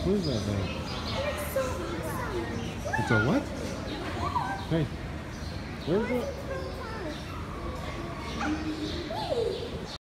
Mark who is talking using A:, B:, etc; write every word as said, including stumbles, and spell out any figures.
A: What is that thing?
B: It's so awesome.
A: It's a what? Hey, where is it?